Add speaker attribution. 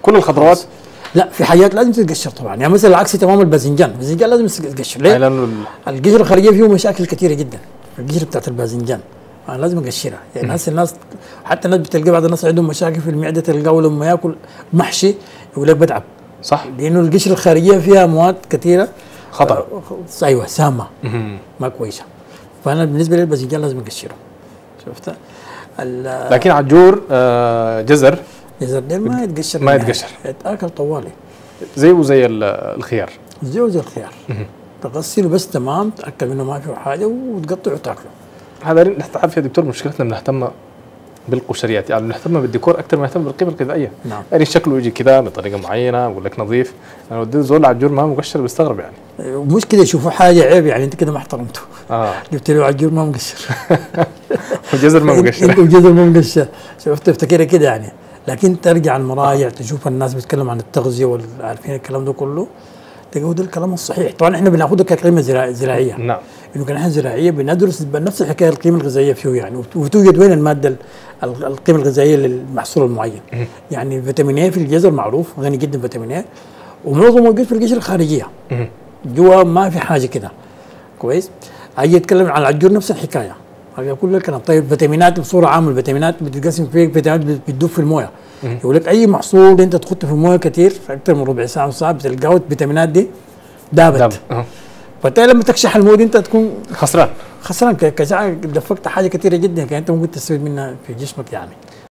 Speaker 1: كل الخضروات؟
Speaker 2: لا، في حاجات لازم تتقشر طبعا. يعني مثلا العكس تماما، الباذنجان لازم تتقشر. ليه؟
Speaker 1: لانه
Speaker 2: القشره الخارجيه فيه مشاكل كثيره جدا. القشره بتاعت الباذنجان لازم اقشرها. يعني الناس حتى الناس بتلقى بعض الناس عندهم مشاكل في المعده، تلقاه لما ياكل محشي يقول لك بتعب.
Speaker 1: صح،
Speaker 2: لانه القشره الخارجيه فيها مواد كثيره
Speaker 1: خطر.
Speaker 2: ايوه سامه، ما كويسه. فانا بالنسبه لي الباذنجان لازم اقشره. شفت؟
Speaker 1: لكن عجور جزر
Speaker 2: ديل ما يتقشر،
Speaker 1: ما يتقشر،
Speaker 2: يتاكل طوالي
Speaker 1: زيه زي الخيار.
Speaker 2: زي الخيار. تغسله بس تمام، تاكد منه ما فيه حاجه وتقطعه وتاكله.
Speaker 1: هذا نحن يا دكتور مشكلتنا بنهتم بالقشريات، يعني بنهتم بالديكور اكثر ما نهتم بالقيمه الغذائيه.
Speaker 2: نعم.
Speaker 1: يعني شكله يجي كذا بطريقه معينه، اقول لك نظيف. انا وديت زول عجور ما مقشر بيستغرب يعني.
Speaker 2: مش كده يشوفوا حاجه عيب، يعني انت كده ما احترمته. جبت له عجور ما مقشر
Speaker 1: وجزر ما مقشر
Speaker 2: وجزر ما مقشر. شفت؟ افتكرها كده يعني. لكن ترجع المراجع تشوف الناس بتتكلم عن التغذيه وعارفين الكلام ده كله، تلقوا ده الكلام الصحيح. طبعا احنا بناخذه كقيمه زراعيه.
Speaker 1: نعم.
Speaker 2: انه كناحيه زراعيه بندرس بنفس الحكايه القيمه الغذائيه فيه يعني، وتوجد وين الماده القيمه الغذائيه للمحصول المعين. يعني فيتامين اي في الجزر معروف غني جدا فيتامين اي، ومعظمه موجود في القشره الخارجيه. جوا ما في حاجه كده. كويس؟ اجي اتكلم عن العجور نفس الحكايه. اقول لك انا طيب فيتامينات بصوره عامه، الفيتامينات بتتقسم في فيتامينات بتدوب في المويه. يقول لك اي محصول انت تحطه في المويه كثير اكثر من ربع ساعه وساعه بتلقاه الفيتامينات دي دابت. فبالتالي لما تكشح المويه انت تكون
Speaker 1: خسران
Speaker 2: كساعه دفقت حاجه كثيره جدا كانت انت ممكن تستفيد منها في جسمك يعني.